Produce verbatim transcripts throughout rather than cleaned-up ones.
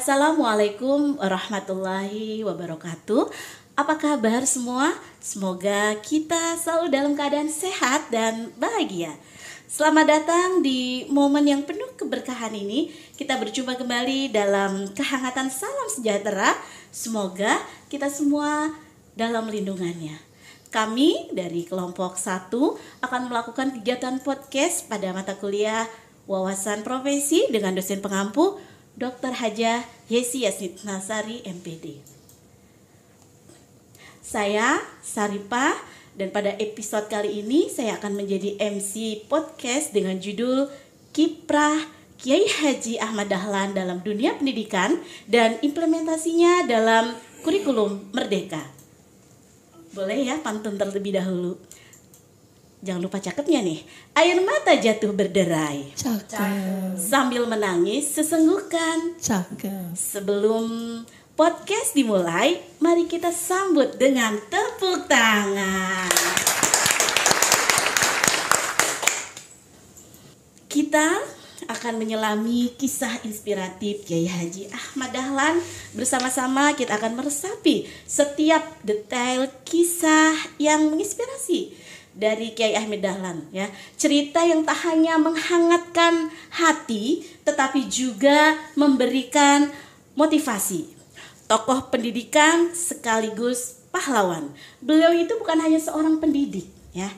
Assalamualaikum warahmatullahi wabarakatuh. Apa kabar semua? Semoga kita selalu dalam keadaan sehat dan bahagia. Selamat datang di momen yang penuh keberkahan ini. Kita berjumpa kembali dalam kehangatan salam sejahtera. Semoga kita semua dalam lindungannya. Kami dari kelompok satu akan melakukan kegiatan podcast pada mata kuliah Wawasan Profesi dengan dosen pengampu Doktor Hajah Yesi Yasmin Nasari M P D. Saya Saripah dan pada episode kali ini saya akan menjadi M C podcast dengan judul Kiprah Kiai Haji Ahmad Dahlan dalam dunia pendidikan dan implementasinya dalam kurikulum Merdeka. Boleh ya pantun terlebih dahulu. Jangan lupa cakepnya nih. Air mata jatuh berderai. Cakep. Sambil menangis sesenggukan. Cakep. Sebelum podcast dimulai, mari kita sambut dengan tepuk tangan. Kita akan menyelami kisah inspiratif Kiai Haji Ahmad Dahlan. Bersama-sama kita akan meresapi setiap detail kisah yang menginspirasi dari Kiai Ahmad Dahlan, ya. Cerita yang tak hanya menghangatkan hati tetapi juga memberikan motivasi. Tokoh pendidikan sekaligus pahlawan. Beliau itu bukan hanya seorang pendidik, ya.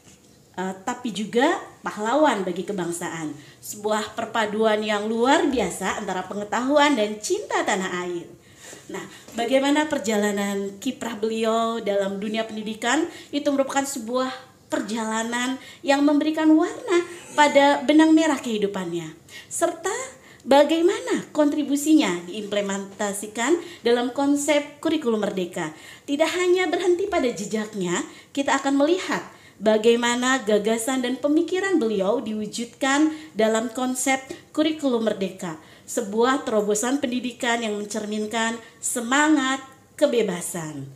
Uh, tapi juga pahlawan bagi kebangsaan. Sebuah perpaduan yang luar biasa antara pengetahuan dan cinta tanah air. Nah, bagaimana perjalanan kiprah beliau dalam dunia pendidikan? Itu merupakan sebuah perjalanan yang memberikan warna pada benang merah kehidupannya, serta bagaimana kontribusinya diimplementasikan dalam konsep kurikulum Merdeka. Tidak hanya berhenti pada jejaknya, kita akan melihat bagaimana gagasan dan pemikiran beliau diwujudkan dalam konsep kurikulum Merdeka, sebuah terobosan pendidikan yang mencerminkan semangat kebebasan.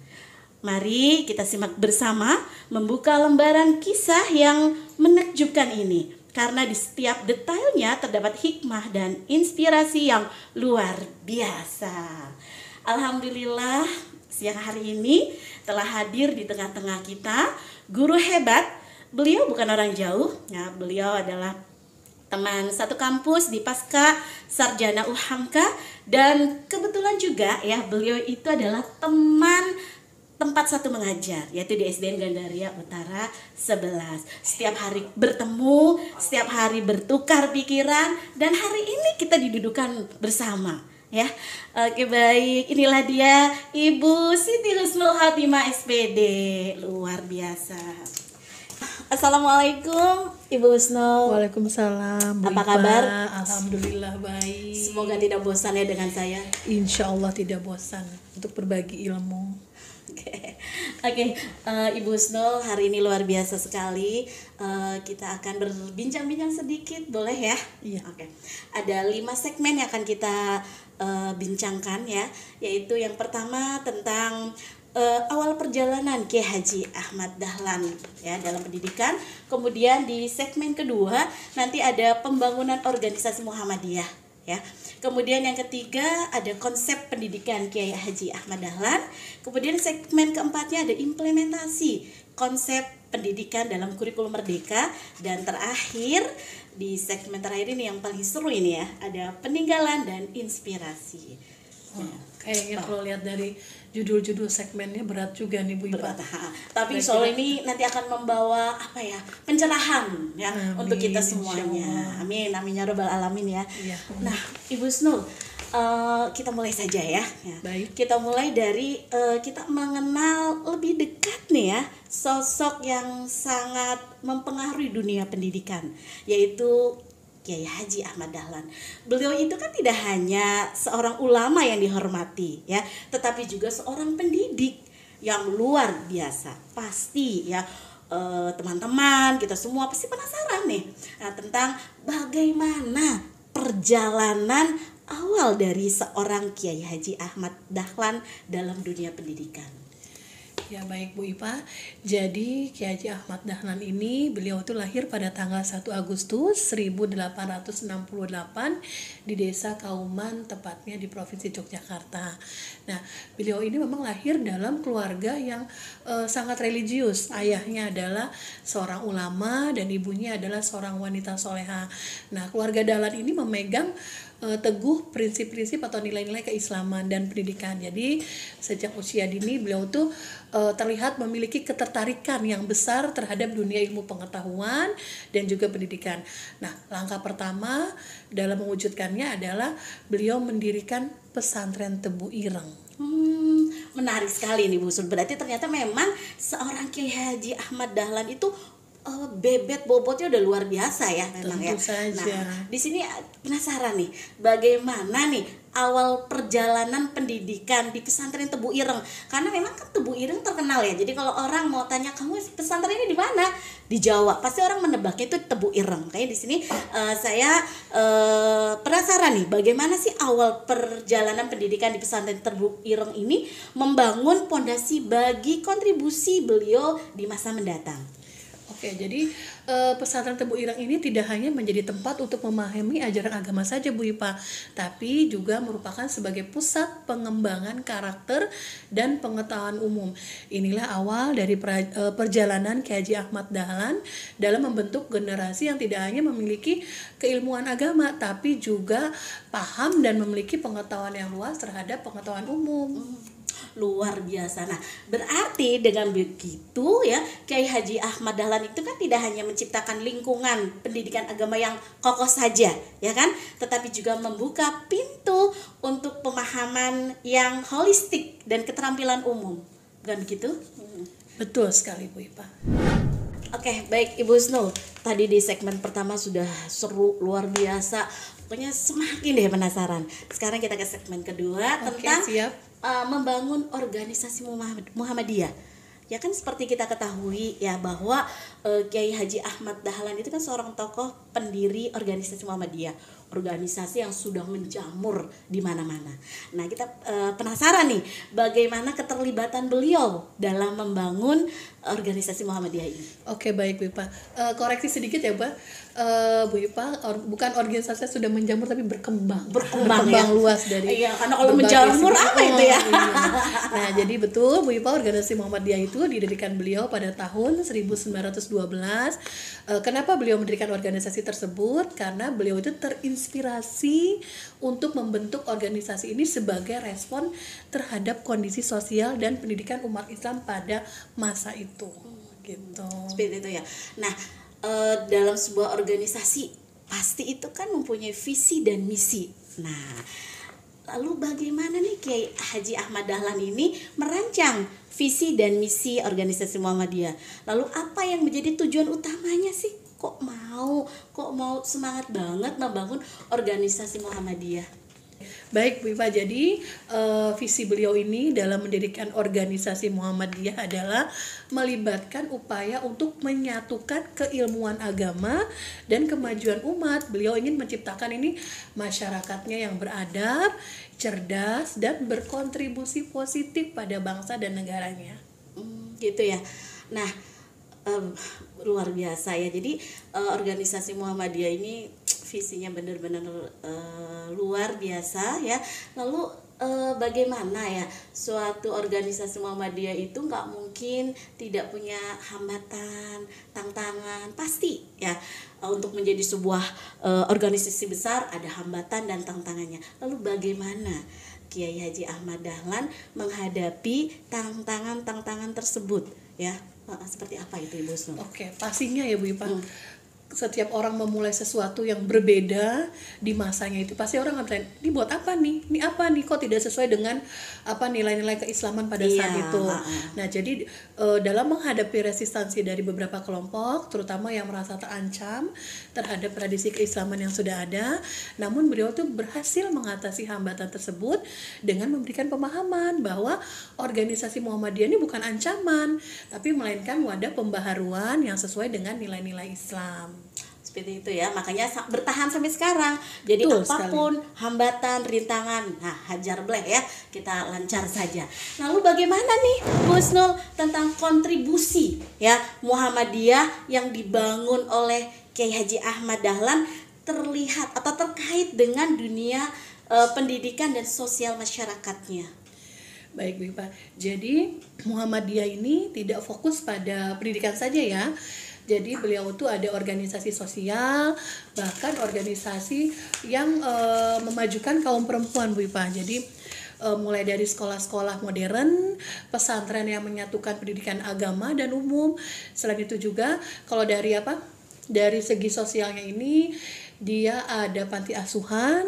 Mari kita simak bersama membuka lembaran kisah yang menakjubkan ini, karena di setiap detailnya terdapat hikmah dan inspirasi yang luar biasa. Alhamdulillah, siang hari ini telah hadir di tengah-tengah kita guru hebat. Beliau bukan orang jauh, ya, beliau adalah teman satu kampus di Pasca Sarjana U H A M K, dan kebetulan juga ya beliau itu adalah teman tempat satu mengajar, yaitu di S D N Gandaria Utara sebelas. Setiap hari bertemu, setiap hari bertukar pikiran, dan hari ini kita didudukan bersama, ya. Oke, baik, inilah dia Ibu Siti Husnul Khatimah S P D. Luar biasa. Assalamualaikum Ibu Husnul. Waalaikumsalam. Apa kabar? Alhamdulillah baik. Semoga tidak bosan ya dengan saya. Insya Allah tidak bosan untuk berbagi ilmu. Oke, okay. okay. uh, Ibu Husnul, hari ini luar biasa sekali. Uh, kita akan berbincang-bincang sedikit, boleh ya? Iya. Oke. Okay. Ada lima segmen yang akan kita uh, bincangkan ya, yaitu yang pertama tentang uh, awal perjalanan Kiai Haji Ahmad Dahlan ya dalam pendidikan. Kemudian di segmen kedua nanti ada pembangunan organisasi Muhammadiyah, ya. Kemudian yang ketiga ada konsep pendidikan Kiai Haji Ahmad Dahlan. Kemudian segmen keempatnya ada implementasi konsep pendidikan dalam kurikulum Merdeka. Dan terakhir di segmen terakhir ini yang paling seru ini ya, ada peninggalan dan inspirasi. Oh, kayaknya kalau lihat dari judul-judul segmennya berat juga nih Bu Ipa. Berat, ha. Tapi soal ini nanti akan membawa apa ya, pencerahan ya amin, untuk kita semuanya. Amin, amin ya robbal alamin ya. Iya. Nah, Ibu Husnul, uh, kita mulai saja ya. ya. Baik. Kita mulai dari uh, kita mengenal lebih dekat nih ya sosok yang sangat mempengaruhi dunia pendidikan, yaitu Kiai Haji Ahmad Dahlan. Beliau itu kan tidak hanya seorang ulama yang dihormati ya, tetapi juga seorang pendidik yang luar biasa. Pasti ya eh, teman-teman kita semua pasti penasaran nih nah, tentang bagaimana perjalanan awal dari seorang Kiai Haji Ahmad Dahlan dalam dunia pendidikan. Ya baik Bu Ipa, jadi Kiai Haji Ahmad Dahlan ini beliau itu lahir pada tanggal satu Agustus seribu delapan ratus enam puluh delapan di desa Kauman, tepatnya di Provinsi Yogyakarta. Nah, beliau ini memang lahir dalam keluarga yang eh, sangat religius. Ayahnya adalah seorang ulama dan ibunya adalah seorang wanita soleha. Nah, keluarga Dahlan ini memegang Uh, teguh prinsip-prinsip atau nilai-nilai keislaman dan pendidikan. Jadi sejak usia dini beliau tuh uh, terlihat memiliki ketertarikan yang besar terhadap dunia ilmu pengetahuan dan juga pendidikan. Nah, langkah pertama dalam mewujudkannya adalah beliau mendirikan pesantren Tebu Ireng. Hmm, menarik sekali nih Bu Sun. Berarti ternyata memang seorang Kiai Haji Ahmad Dahlan itu Oh, bebet bobotnya udah luar biasa ya memang. Tentu ya. saja. Nah, di sini penasaran nih, bagaimana nih awal perjalanan pendidikan di pesantren Tebu Ireng? Karena memang kan Tebu Ireng terkenal ya. Jadi kalau orang mau tanya kamu pesantren ini di mana? Di Jawa. Pasti orang menebaknya itu Tebu Ireng. Kayak di sini uh, saya uh, penasaran nih, bagaimana sih awal perjalanan pendidikan di pesantren Tebu Ireng ini membangun pondasi bagi kontribusi beliau di masa mendatang. Oke, jadi eh, pesantren Tebu Ireng ini tidak hanya menjadi tempat untuk memahami ajaran agama saja Bu Ipa, tapi juga merupakan sebagai pusat pengembangan karakter dan pengetahuan umum. Inilah awal dari pra, eh, perjalanan Kiai Haji Ahmad Dahlan dalam membentuk generasi yang tidak hanya memiliki keilmuan agama, tapi juga paham dan memiliki pengetahuan yang luas terhadap pengetahuan umum. Hmm. Luar biasa. Nah, berarti dengan begitu ya, Kiai Haji Ahmad Dahlan itu kan tidak hanya menciptakan lingkungan pendidikan agama yang kokoh saja, ya kan? Tetapi juga membuka pintu untuk pemahaman yang holistik dan keterampilan umum. Bukan begitu? Betul sekali Bu Ipa. Oke, baik Ibu Husnul. Tadi di segmen pertama sudah seru, luar biasa. Pokoknya semakin deh penasaran. Sekarang kita ke segmen kedua. Oke, tentang siap. Uh, membangun organisasi Muhammad, Muhammadiyah. Ya kan seperti kita ketahui ya bahwa uh, Kiai Haji Ahmad Dahlan itu kan seorang tokoh pendiri organisasi Muhammadiyah, organisasi yang sudah menjamur di mana-mana. Nah, kita uh, penasaran nih bagaimana keterlibatan beliau dalam membangun organisasi Muhammadiyah ini. Oke, baik Bu Ipa. Uh, koreksi sedikit ya, Mbak. Uh, Bu Ipa, or, bukan organisasi sudah menjamur tapi berkembang. Berkembang, berkembang ya? luas dari. Iya, karena kalau menjamur sisi. apa itu ya? Oh, iya. Nah, jadi betul Bu Ipa, organisasi Muhammadiyah itu didirikan beliau pada tahun seribu sembilan ratus dua belas. Uh, kenapa beliau mendirikan organisasi tersebut? Karena beliau itu terinspirasi untuk membentuk organisasi ini sebagai respon terhadap kondisi sosial dan pendidikan umat Islam pada masa itu. Gitu. Seperti itu ya. Nah, e, dalam sebuah organisasi pasti itu kan mempunyai visi dan misi. Nah, lalu bagaimana nih Kiai Haji Ahmad Dahlan ini merancang visi dan misi organisasi Muhammadiyah? Lalu apa yang menjadi tujuan utamanya sih? Kok mau, kok mau semangat banget membangun organisasi Muhammadiyah? Baik Bu Ipa, jadi uh, visi beliau ini dalam mendirikan organisasi Muhammadiyah adalah melibatkan upaya untuk menyatukan keilmuan agama dan kemajuan umat. Beliau ingin menciptakan ini masyarakatnya yang beradab, cerdas, dan berkontribusi positif pada bangsa dan negaranya. Hmm, gitu ya. Nah, um, luar biasa ya. Jadi uh, organisasi Muhammadiyah ini visinya benar-benar uh, luar biasa ya. Lalu uh, bagaimana ya suatu organisasi Muhammadiyah itu nggak mungkin tidak punya hambatan, tantangan, pasti ya. Uh, untuk menjadi sebuah uh, organisasi besar ada hambatan dan tantangannya. Lalu bagaimana Kiai Haji Ahmad Dahlan menghadapi tantangan-tantangan tersebut ya? Uh, seperti apa itu Ibu Husnul? Oke, pastinya ya Bu Ipa. Hmm. Setiap orang memulai sesuatu yang berbeda di masanya itu pasti orang akan bertanya, ini buat apa nih? Ini apa nih? Kok tidak sesuai dengan apa nilai-nilai keislaman pada iya, saat itu? uh-uh. Nah, jadi e, dalam menghadapi resistansi dari beberapa kelompok, terutama yang merasa terancam terhadap tradisi keislaman yang sudah ada, namun beliau tuh berhasil mengatasi hambatan tersebut dengan memberikan pemahaman bahwa organisasi Muhammadiyah ini bukan ancaman, tapi melainkan wadah pembaharuan yang sesuai dengan nilai-nilai Islam. Seperti itu ya, makanya sa- bertahan sampai sekarang. Jadi Betul apapun hambatan, rintangan, nah hajar bleh ya, kita lancar saja. Lalu bagaimana nih Bu Husnul tentang kontribusi ya Muhammadiyah yang dibangun oleh Kiai Haji Ahmad Dahlan terlihat atau terkait dengan dunia eh, pendidikan dan sosial masyarakatnya? Baik, Bu Ipa. Jadi Muhammadiyah ini tidak fokus pada pendidikan saja ya. Jadi beliau itu ada organisasi sosial, bahkan organisasi yang e, memajukan kaum perempuan, Bu Ipa. Jadi e, mulai dari sekolah-sekolah modern, pesantren yang menyatukan pendidikan agama dan umum. Selain itu juga kalau dari apa? Dari segi sosialnya ini dia ada panti asuhan,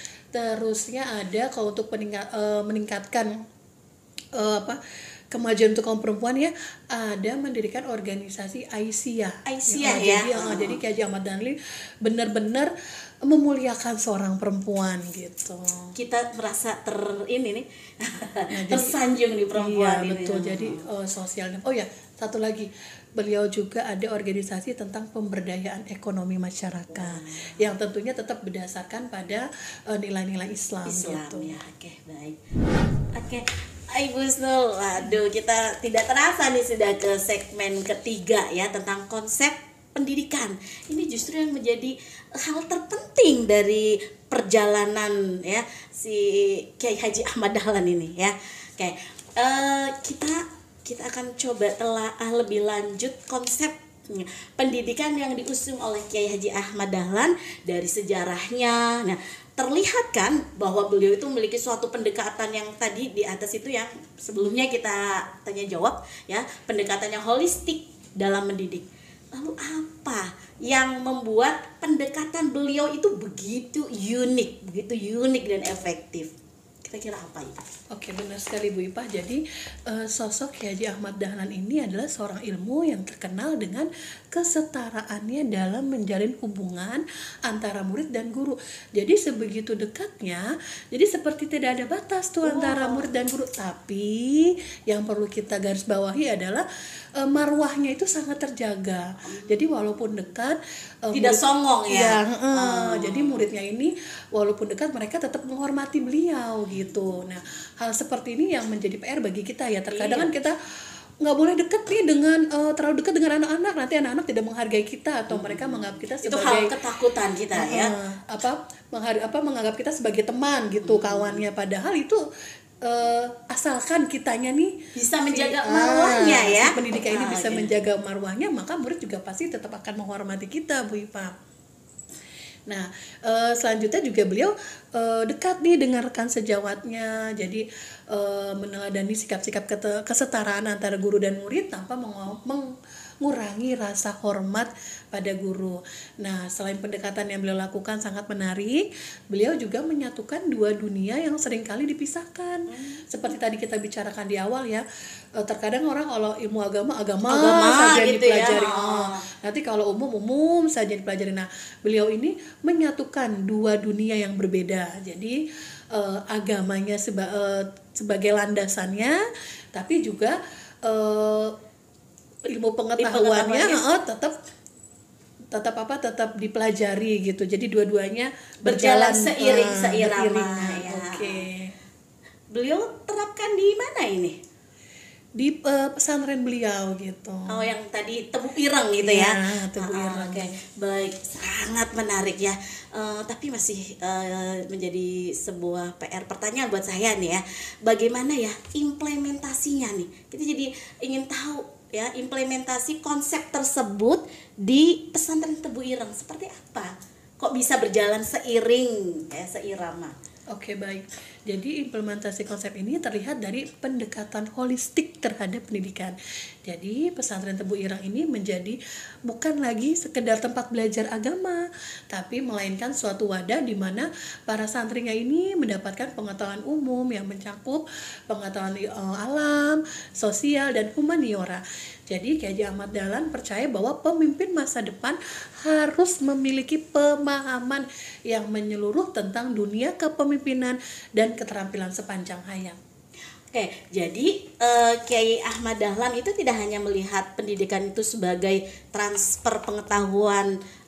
terusnya ada kalau untuk peningkat, e, meningkatkan e, apa? kemajuan untuk kaum perempuan ya, ada mendirikan organisasi Aisyah. Aisyah ya. ya. Jadi, uh, jadi Kiai Haji Ahmad Dahlan benar-benar memuliakan seorang perempuan gitu. Kita merasa ter ini nih Nah, tersanjung di perempuan iya, ini. betul. Jadi uh, sosial. Oh ya, satu lagi. Beliau juga ada organisasi tentang pemberdayaan ekonomi masyarakat hmm. yang tentunya tetap berdasarkan pada uh, nilai-nilai Islam, Islam gitu. ya. Oke, baik. Oke. Ibu Husnul, waduh kita tidak terasa nih sudah ke segmen ketiga ya tentang konsep pendidikan. Ini justru yang menjadi hal terpenting dari perjalanan ya si Kiai Haji Ahmad Dahlan ini ya. Oke, uh, kita kita akan coba telaah lebih lanjut konsep pendidikan yang diusung oleh Kiai Haji Ahmad Dahlan dari sejarahnya. Nah, terlihat kan bahwa beliau itu memiliki suatu pendekatan yang tadi di atas itu yang sebelumnya kita tanya jawab ya, pendekatannya holistik dalam mendidik. Lalu apa yang membuat pendekatan beliau itu begitu unik, begitu unik dan efektif? Kira-kira apa itu? Oke, benar sekali Bu Ipah. Jadi uh, sosok Kiai Haji Ahmad Dahlan ini adalah seorang ilmu yang terkenal dengan kesetaraannya dalam menjalin hubungan antara murid dan guru. Jadi sebegitu dekatnya, jadi seperti tidak ada batas tuh wow. antara murid dan guru. Tapi yang perlu kita garis bawahi adalah uh, marwahnya itu sangat terjaga. Jadi walaupun dekat, uh, tidak murid, songong ya. ya uh, oh. Jadi muridnya ini walaupun dekat mereka tetap menghormati beliau gitu. Nah, hal seperti ini yang menjadi P R bagi kita ya. Terkadang iya. kan kita nggak boleh deket nih dengan uh, terlalu dekat dengan anak-anak, nanti anak-anak tidak menghargai kita atau hmm. mereka menganggap kita sebagai itu hal ketakutan kita uh, ya apa menghar- apa menganggap kita sebagai teman gitu hmm. kawannya, padahal itu uh, asalkan kitanya nih bisa menjaga si, marwahnya uh, ya si pendidikan ini ah, bisa okay. menjaga marwahnya, maka murid juga pasti tetap akan menghormati kita, Bu Ipa. Nah, uh, selanjutnya juga beliau uh, dekat nih dengan rekan sejawatnya, jadi uh, meneladani sikap-sikap kete- kesetaraan antara guru dan murid tanpa meng- mengurangi rasa hormat pada guru. Nah, selain pendekatan yang beliau lakukan sangat menarik, beliau juga menyatukan dua dunia yang seringkali dipisahkan. Hmm. Seperti tadi kita bicarakan di awal ya, uh, terkadang orang kalau ilmu agama agama, agama saja gitu dipelajari, ya. oh. nanti kalau umum umum saja dipelajari. Nah, beliau ini menyatukan dua dunia yang berbeda. Jadi uh, agamanya seba, uh, sebagai landasannya, tapi juga uh, ilmu pengetahuannya uh, tetap tetap apa tetap dipelajari gitu. Jadi dua-duanya berjalan, berjalan seiring uh, seirama ya. Oke. Okay. Beliau terapkan di mana ini? Di uh, pesantren beliau gitu. Oh, yang tadi Tebu Ireng gitu ya. Ya, Tebu Ireng. Oke, okay. Baik, sangat menarik ya. Uh, tapi masih uh, menjadi sebuah P R pertanyaan buat saya nih ya. Bagaimana ya implementasinya nih? Kita jadi ingin tahu ya implementasi konsep tersebut di pesantren Tebu Ireng seperti apa? Kok bisa berjalan seiring ya, seirama? Oke, baik. Jadi implementasi konsep ini terlihat dari pendekatan holistik terhadap pendidikan. Jadi pesantren Tebu Ireng ini menjadi bukan lagi sekedar tempat belajar agama, tapi melainkan suatu wadah di mana para santrinya ini mendapatkan pengetahuan umum yang mencakup pengetahuan uh, alam, sosial, dan humaniora. Jadi Kiai Haji Ahmad Dahlan percaya bahwa pemimpin masa depan harus memiliki pemahaman yang menyeluruh tentang dunia kepemimpinan dan keterampilan sepanjang hayat. Oke, jadi uh, Kiai Ahmad Dahlan itu tidak hanya melihat pendidikan itu sebagai transfer pengetahuan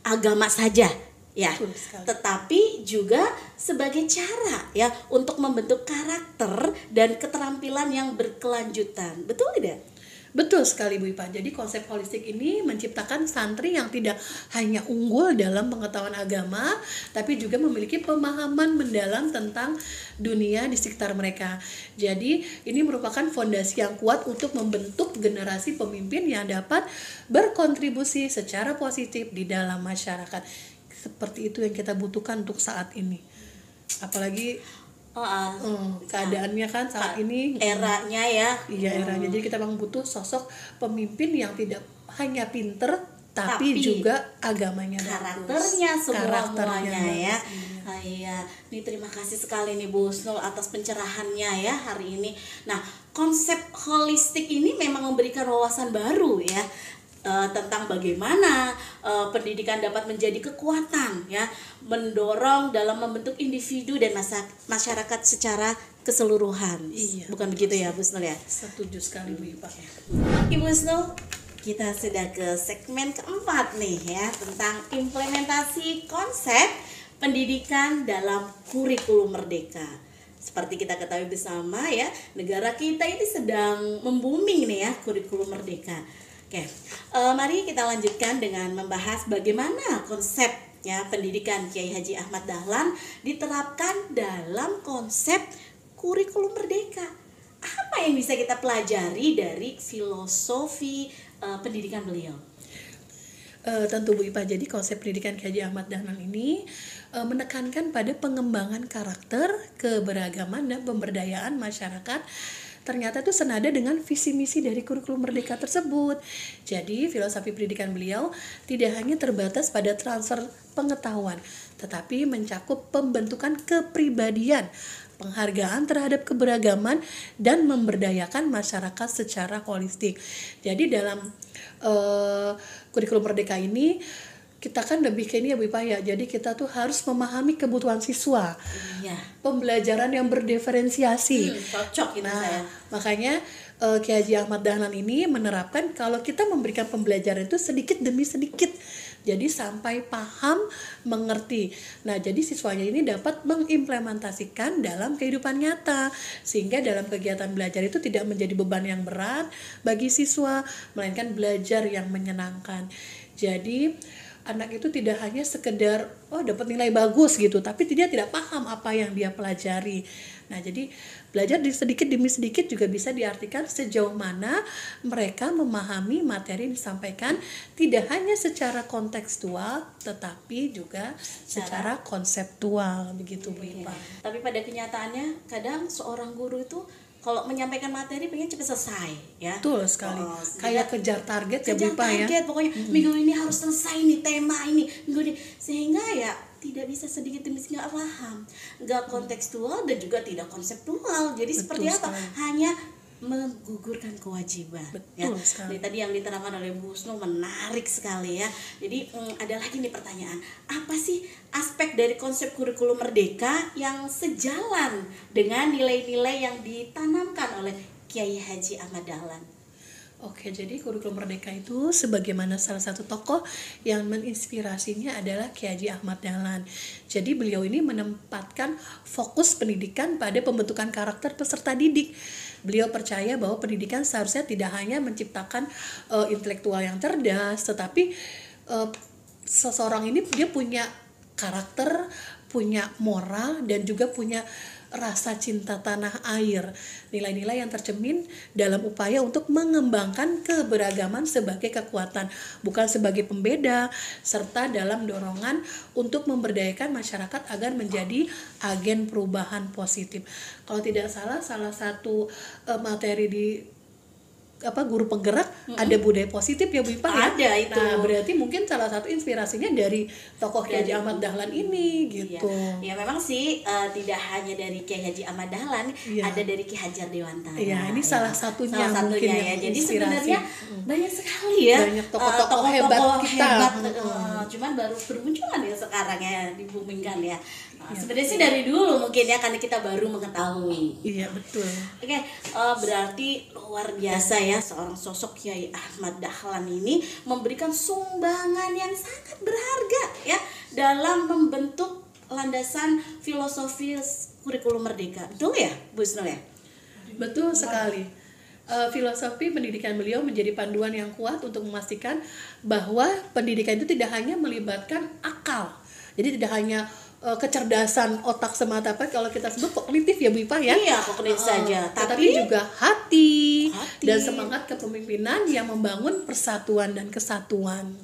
agama saja ya, Betul sekali. tetapi juga sebagai cara ya untuk membentuk karakter dan keterampilan yang berkelanjutan. Betul tidak? Betul sekali Bu Ipa. Jadi konsep holistik ini menciptakan santri yang tidak hanya unggul dalam pengetahuan agama, tapi juga memiliki pemahaman mendalam tentang dunia di sekitar mereka. Jadi ini merupakan fondasi yang kuat untuk membentuk generasi pemimpin yang dapat berkontribusi secara positif di dalam masyarakat. Seperti itu yang kita butuhkan untuk saat ini. Apalagi Oh, ah. hmm, keadaannya kan saat ini eranya ya. Iya eranya. Jadi kita memang butuh sosok pemimpin yang tidak hanya pinter tapi, Tapi juga agamanya karakternya bagus. semua Karakternya semuanya ya. bagus. Ah, iya, nih terima kasih sekali nih Bu Husnul atas pencerahannya ya hari ini. Nah, konsep holistik ini memang memberikan wawasan baru ya. Uh, tentang bagaimana uh, pendidikan dapat menjadi kekuatan ya, mendorong dalam membentuk individu dan masa, masyarakat secara keseluruhan. Iya. Bukan begitu ya Bu Husnul ya? Setuju sekali Bu Ipa. Ibu Husnul, kita sudah ke segmen keempat nih ya, tentang implementasi konsep pendidikan dalam kurikulum merdeka. Seperti kita ketahui bersama ya, negara kita ini sedang membooming nih ya kurikulum merdeka. Oke, uh, mari kita lanjutkan dengan membahas bagaimana konsep ya pendidikan Kiai Haji Ahmad Dahlan diterapkan dalam konsep kurikulum merdeka. Apa yang bisa kita pelajari dari filosofi uh, pendidikan beliau? Uh, tentu Bu Ipa, jadi konsep pendidikan Kiai Haji Ahmad Dahlan ini uh, menekankan pada pengembangan karakter, keberagaman dan pemberdayaan masyarakat. Ternyata itu senada dengan visi misi dari kurikulum merdeka tersebut. Jadi filosofi pendidikan beliau tidak hanya terbatas pada transfer pengetahuan, tetapi mencakup pembentukan kepribadian, penghargaan terhadap keberagaman dan memberdayakan masyarakat secara holistik. Jadi dalam uh, kurikulum merdeka ini kita kan lebih ke ini ya Bu Ipa ya. Jadi kita tuh harus memahami kebutuhan siswa. Iya. Pembelajaran yang berdiferensiasi. Hmm, cocok gitu nah, saya. Makanya uh, Kiai Haji Ahmad Dahlan ini menerapkan kalau kita memberikan pembelajaran itu sedikit demi sedikit. Jadi sampai paham, mengerti. Nah, jadi siswanya ini dapat mengimplementasikan dalam kehidupan nyata. Sehingga dalam kegiatan belajar itu tidak menjadi beban yang berat bagi siswa, melainkan belajar yang menyenangkan. Jadi anak itu tidak hanya sekedar oh dapat nilai bagus gitu, tapi dia tidak paham apa yang dia pelajari. Nah, jadi belajar di sedikit demi sedikit juga bisa diartikan sejauh mana mereka memahami materi yang disampaikan tidak hanya secara kontekstual tetapi juga secara konseptual begitu Bu Ipa. Tapi pada kenyataannya kadang seorang guru itu kalau menyampaikan materi pengen cepat selesai ya. Betul sekali. Oh, kayak kejar target kejar ya Bu Ipa ya. Target pokoknya hmm. minggu ini harus selesai nih tema ini. Minggu ini sehingga ya tidak bisa sedikit demi sedikit nggak paham, nggak kontekstual dan juga tidak konseptual. Jadi Betul seperti apa? Sekali. Hanya menggugurkan kewajiban. Betul ya. sekali. Jadi tadi yang diterangkan oleh Bu Husnul menarik sekali ya. Jadi hmm, ada lagi nih pertanyaan, apa sih aspek dari konsep kurikulum merdeka yang sejalan dengan nilai-nilai yang ditanamkan oleh Kiai Haji Ahmad Dahlan? Oke, jadi kurikulum merdeka itu sebagaimana salah satu tokoh yang menginspirasinya adalah Kiai Haji Ahmad Dahlan. Jadi beliau ini menempatkan fokus pendidikan pada pembentukan karakter peserta didik. Beliau percaya bahwa pendidikan seharusnya tidak hanya menciptakan uh, intelektual yang cerdas, tetapi uh, seseorang ini dia punya karakter, punya moral dan juga punya rasa cinta tanah air, nilai-nilai yang tercermin dalam upaya untuk mengembangkan keberagaman sebagai kekuatan, bukan sebagai pembeda, serta dalam dorongan untuk memberdayakan masyarakat agar menjadi agen perubahan positif. Kalau tidak salah, salah satu uh, materi di apa guru penggerak mm-hmm. ada budaya positif ya Bu Ipa ya. Ada itu. Nah, berarti mungkin salah satu inspirasinya dari tokoh Kiai Haji Ahmad Dahlan ini gitu. Iya, ya, memang sih uh, tidak hanya dari Kiai Haji Ahmad Dahlan, ya. Ada dari Ki Hajar Dewantara. Iya, ini ya. salah satunya salah mungkin satunya yang ya. Jadi inspirasi. sebenarnya hmm. banyak sekali ya. Banyak tokoh-tokoh uh, hebat kita. Hebat, hmm. uh, cuman baru bermunculan ya sekarang ya, dibumingkan ya. Uh, ya. Sebenarnya sih dari dulu mungkin ya karena kita baru mengetahui. Iya, betul. Oke, okay, uh, berarti luar biasa ya, seorang sosok Kiai Ahmad Dahlan ini memberikan sumbangan yang sangat berharga ya dalam membentuk landasan filosofi kurikulum merdeka. Betul ya, Bu Husnul ya? Betul sekali. Uh, filosofi pendidikan beliau menjadi panduan yang kuat untuk memastikan bahwa pendidikan itu tidak hanya melibatkan akal. Jadi tidak hanya uh, kecerdasan otak semata, apa kalau kita sebut kognitif ya Bu Ipa ya. Iya, kognitif uh, saja, tapi tapi juga hati, hati dan semangat kepemimpinan yang membangun persatuan dan kesatuan.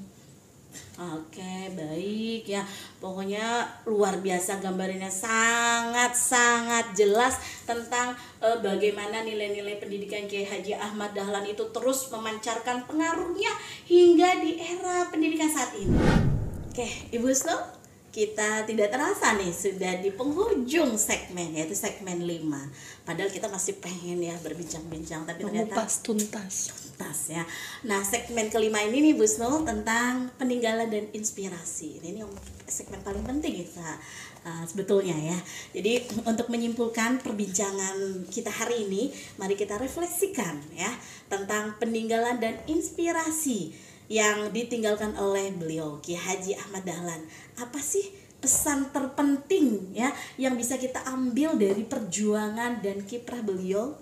Oke, baik ya. Pokoknya luar biasa, gambarannya sangat-sangat jelas tentang eh, bagaimana nilai-nilai pendidikan Kiai Haji Ahmad Dahlan itu terus memancarkan pengaruhnya hingga di era pendidikan saat ini. Oke, Ibu Husnul, kita tidak terasa nih sudah di penghujung segmen, yaitu segmen lima. Padahal kita masih pengen ya berbincang-bincang, tapi ternyata mengupas tuntas. tuntas ya. Nah, segmen kelima ini nih Bu Husnul tentang peninggalan dan inspirasi. Ini yang segmen paling penting kita uh, sebetulnya ya. Jadi untuk menyimpulkan perbincangan kita hari ini, mari kita refleksikan ya tentang peninggalan dan inspirasi yang ditinggalkan oleh beliau Kiai Haji Ahmad Dahlan. Apa sih pesan terpenting ya yang bisa kita ambil dari perjuangan dan kiprah beliau?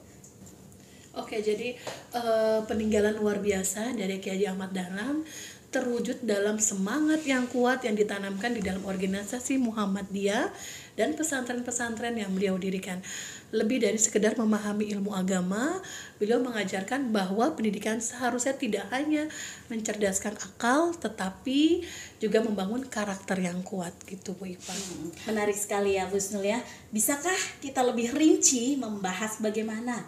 Oke, jadi uh, peninggalan luar biasa dari Kiai Haji Ahmad Dahlan terwujud dalam semangat yang kuat yang ditanamkan di dalam organisasi Muhammadiyah dan pesantren-pesantren yang beliau dirikan. Lebih dari sekedar memahami ilmu agama, beliau mengajarkan bahwa pendidikan seharusnya tidak hanya mencerdaskan akal, tetapi juga membangun karakter yang kuat gitu Bu Ipa. Hmm, menarik sekali ya Bu Husnul ya. Bisakah kita lebih rinci membahas bagaimana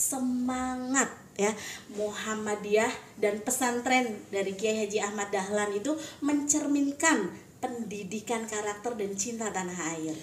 semangat ya Muhammadiyah dan pesantren dari Kiai Haji Ahmad Dahlan itu mencerminkan pendidikan karakter dan cinta tanah air?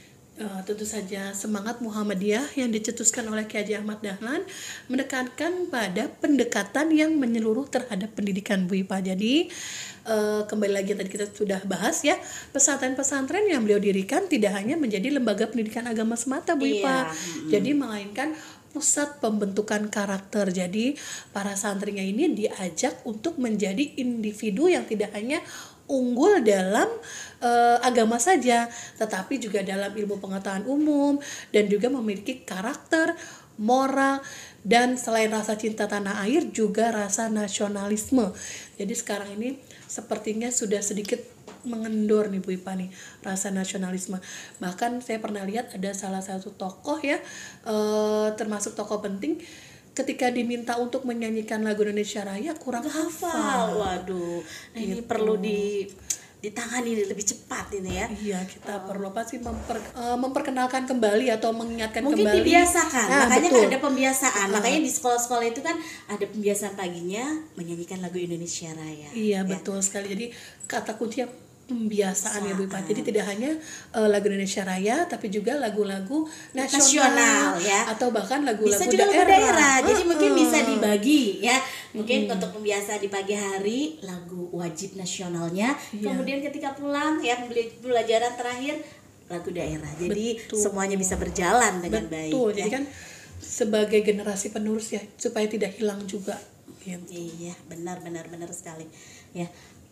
Uh, tentu saja semangat Muhammadiyah yang dicetuskan oleh Kiai Haji Ahmad Dahlan menekankan pada pendekatan yang menyeluruh terhadap pendidikan Bu Ipa. Jadi uh, kembali lagi tadi kita sudah bahas ya, pesantren-pesantren yang beliau dirikan tidak hanya menjadi lembaga pendidikan agama semata Bu Ipa. Iya. Jadi melainkan pusat pembentukan karakter. Jadi para santrinya ini diajak untuk menjadi individu yang tidak hanya unggul dalam uh, agama saja, tetapi juga dalam ilmu pengetahuan umum dan juga memiliki karakter, moral, dan selain rasa cinta tanah air juga rasa nasionalisme. Jadi sekarang ini sepertinya sudah sedikit mengendor nih Bu Ipa nih rasa nasionalisme. Bahkan saya pernah lihat ada salah satu tokoh ya, uh, termasuk tokoh penting, ketika diminta untuk menyanyikan lagu Indonesia Raya kurang hafal. Waduh, nah ini gitu. Perlu di ditangani lebih cepat ini ya. Iya, kita uh, perlu apa sih memper, uh, memperkenalkan kembali atau mengingatkan mungkin kembali. Mungkin dibiasakan. Nah, makanya betul. Kan ada pembiasaan. Uh. Makanya di sekolah-sekolah itu kan ada pembiasaan paginya menyanyikan lagu Indonesia Raya. Iya, ya. Betul sekali. Jadi kata kuncinya pembiasaan ya Bu Ipa. Jadi tidak hanya uh, lagu Indonesia Raya, tapi juga lagu-lagu nasional, nasional ya, atau bahkan lagu-lagu bisa juga daerah. Lagu daerah. Jadi uh, mungkin uh. bisa dibagi ya. Mungkin hmm. untuk pembiasa di pagi hari lagu wajib nasionalnya, yeah. Kemudian ketika pulang ya pembelajaran terakhir lagu daerah. Jadi betul. Semuanya bisa berjalan dengan betul. baik. Betul. Ya. Jadi kan sebagai generasi penerus ya supaya tidak hilang juga. Gitu. Iya, benar benar benar sekali. Ya.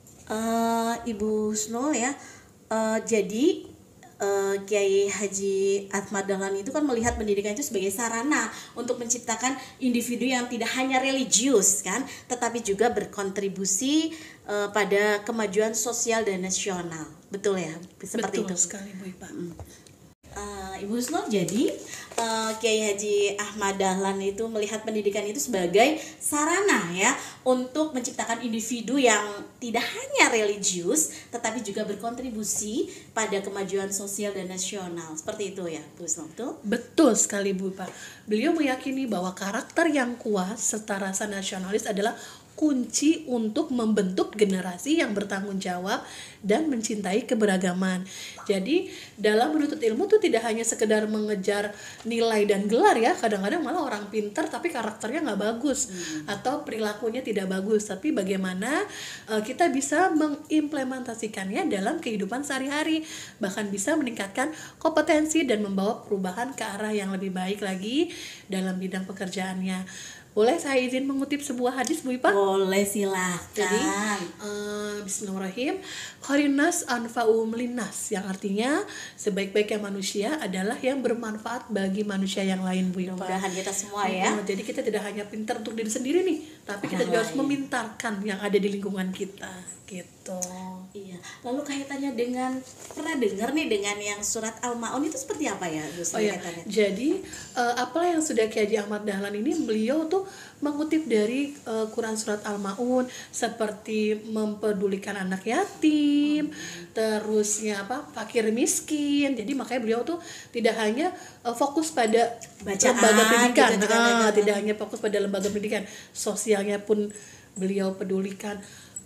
Uh, Ibu Husnul ya, uh, jadi uh, Kiai Haji Ahmad Dahlan itu kan melihat pendidikan itu sebagai sarana untuk menciptakan individu yang tidak hanya religius kan, tetapi juga berkontribusi uh, pada kemajuan sosial dan nasional. Betul ya, seperti betul itu. Betul sekali Bu Ipa. Hmm. Uh, Ibu Husnul, jadi uh, Kiai Haji Ahmad Dahlan itu melihat pendidikan itu sebagai sarana ya untuk menciptakan individu yang tidak hanya religius tetapi juga berkontribusi pada kemajuan sosial dan nasional. Seperti itu ya Bu Husnul, betul? Betul sekali Bu Ipa. Beliau meyakini bahwa karakter yang kuat serta rasa nasionalis adalah kunci untuk membentuk generasi yang bertanggung jawab dan mencintai keberagaman. Jadi dalam menuntut ilmu itu tidak hanya sekedar mengejar nilai dan gelar ya, kadang-kadang malah orang pintar tapi karakternya nggak bagus hmm. atau perilakunya tidak bagus. Tapi bagaimana uh, kita bisa mengimplementasikannya dalam kehidupan sehari-hari, bahkan bisa meningkatkan kompetensi dan membawa perubahan ke arah yang lebih baik lagi dalam bidang pekerjaannya. Boleh saya izin mengutip sebuah hadis Bu Ipa? Boleh, Jadi silahkan. uh, Bismillahirrahmanirrahim. Khairunas anfa'um linnas, yang artinya sebaik-baiknya manusia adalah yang bermanfaat bagi manusia yang lain Bu Ipa. Mudah-mudahan kita semua ya. Uh, Jadi kita tidak hanya pintar untuk diri sendiri nih, tapi kita Orang juga harus lain. memintarkan yang ada di lingkungan kita gitu. Iya. Lalu kaitannya dengan, pernah dengar nih dengan yang surat Al-Maun itu seperti apa ya, Gus? Oh ya, Kaitannya? jadi uh, apalah yang sudah Kiai Haji Ahmad Dahlan ini, beliau tuh mengutip dari uh, Quran surat Al-Maun seperti mempedulikan anak yatim, terusnya apa fakir miskin. Jadi makanya beliau tuh tidak hanya uh, fokus pada Bacaan, lembaga pendidikan, gitu juga, Ah, kan? tidak hanya fokus pada lembaga pendidikan, sosialnya pun beliau pedulikan,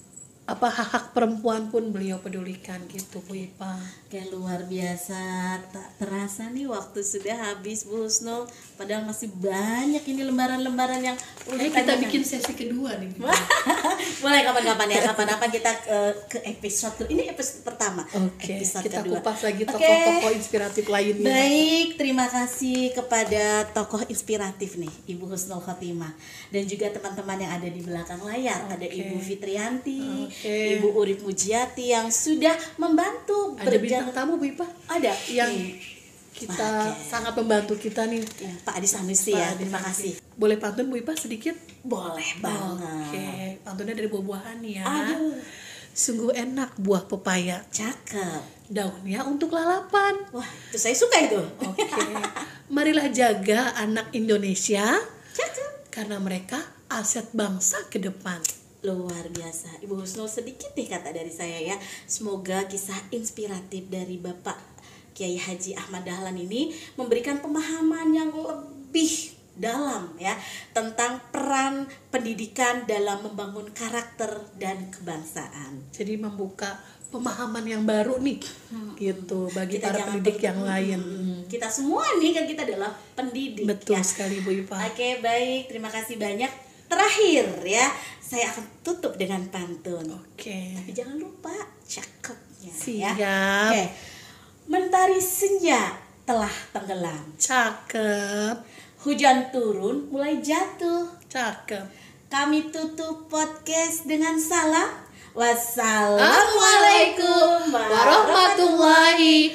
apa hak-hak perempuan pun beliau pedulikan gitu Bu Ipa. Kayak luar biasa, tak terasa nih waktu sudah habis Bu Husnul. Padahal masih banyak ini lembaran-lembaran yang perlu Eh kita ditanyakan. bikin sesi kedua nih. Bu. Boleh kapan-kapan ya, kapan-kapan kita uh, ke episode ini episode pertama. Oke, Episode kita kedua. kupas lagi Oke. tokoh-tokoh inspiratif lainnya. Baik, terima kasih kepada tokoh inspiratif nih, Ibu Husnul Khotimah, dan juga teman-teman yang ada di belakang layar. Ada Oke. Ibu Fitrianti, Oke. Ibu Urip Mujiati yang sudah membantu Ada berjalan. bintang tamu Bu Ipa Ada yang nih, kita Oke. sangat membantu kita nih. ya, Pak Adi Sanusi Pak ya. Adi Terima Sanusi. kasih. Boleh pantun Bu Ipa sedikit? Boleh banget. Oke, pantunnya dari buah-buahan nih ya. Aduh, Sungguh enak buah pepaya, cakep. daunnya untuk lalapan. Wah, itu saya suka itu. Oke, marilah jaga anak Indonesia Cakep. karena mereka aset bangsa ke depan. Luar biasa. Ibu Husnul, sedikit nih kata dari saya ya. Semoga kisah inspiratif dari Bapak Kiai Haji Ahmad Dahlan ini memberikan pemahaman yang lebih dalam ya tentang peran pendidikan dalam membangun karakter dan kebangsaan. Jadi membuka pemahaman yang baru nih, gitu bagi Kita para jangan pendidik ter- yang lain. Hmm, Kita semua nih kan kita adalah pendidik. Betul ya. sekali Bu Ipa. Oke, baik. Terima kasih banyak. Terakhir ya, saya akan tutup dengan pantun. Oke. Tapi jangan lupa cakepnya Siap. ya. Oke. Mentari senja telah tenggelam. Cakep. Hujan turun mulai jatuh. Cakep. Kami tutup podcast dengan salam. Wassalamualaikum warahmatullahi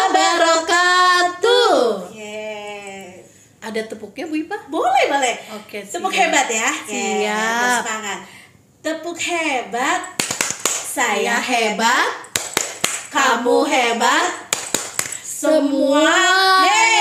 wabarakatuh. Oke. Ada tepuknya Bu Ipa? Boleh, boleh. Oke, Tepuk siap. hebat ya. Oke, Siap. bersemangat. Tepuk hebat. Saya Saya hebat. Kamu hebat. Semua hebat.